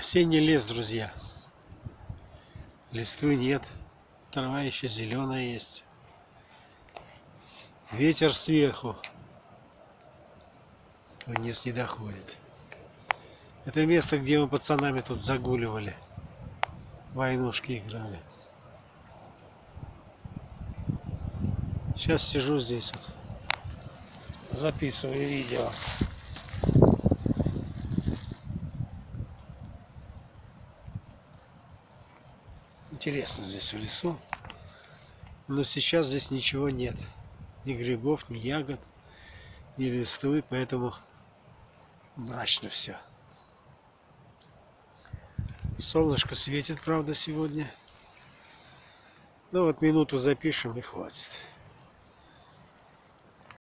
Осенний лес, друзья. Листвы нет, трава еще зеленая есть. Ветер сверху вниз не доходит. Это место, где мы пацанами тут загуливали, войнушки играли. Сейчас сижу здесь вот, записываю видео. Интересно здесь в лесу, но сейчас здесь ничего нет, ни грибов, ни ягод, ни листвы, поэтому мрачно все. Солнышко светит, правда, сегодня. Ну вот минуту запишем и хватит.